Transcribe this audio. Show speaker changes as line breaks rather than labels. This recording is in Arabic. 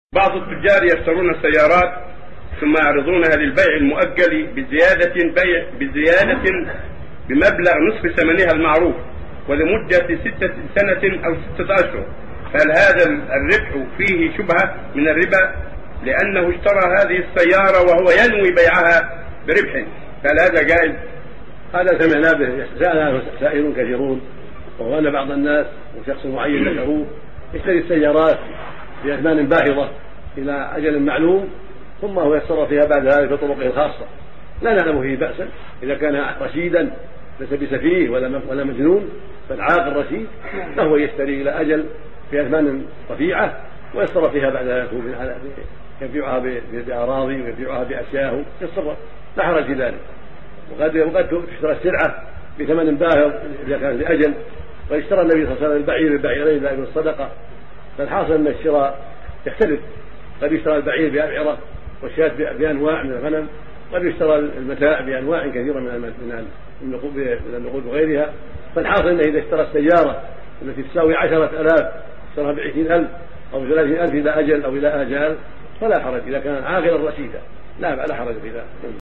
بعض التجار يشترون السيارات ثم يعرضونها للبيع المؤجل بزيادة بمبلغ نصف ثمنها المعروف ولمدة 6 سنة أو 6 أشهر. هل هذا الربح فيه شبهة من الربا لأنه اشترى هذه السيارة وهو ينوي بيعها بربح؟ هل هذا جائز؟
هذا سمعنا به سأله سائلون كثيرون، وهو أن بعض الناس وشخص معين ذكروه يشتري السيارات بأثمان باهظة إلى أجل معلوم ثم هو يتصرف فيها بعد ذلك بطرقه الخاصة. لا نعلم فيه بأسا إذا كان رشيدا ليس بسفيه ولا مجنون، فالعاقل رشيد فهو يشتري إلى أجل بأثمان رفيعة ويتصرف فيها بعد ذلك، يبيعها بأراضي ويبيعها بأشياء يتصرف، لا حرج في ذلك. وقد تشترى السلعة بثمن باهظ إذا كان لأجل، واشترى النبي صلى الله عليه وسلم البعيرين ذلك الصدقة. فالحاصل أن الشراء يختلف، قد يشترى البعير بأبعرة والشاة بأنواع من الغنم، قد يشترى المتاع بأنواع كثيرة من النقود وغيرها. فالحاصل أنه إذا اشترى السيارة التي تساوي 10,000 اشتراها ب20,000 أو ب30,000 إلى أجل أو إلى آجال فلا حرج إذا كان عاقلا رشيدا، لا حرج في ذلك.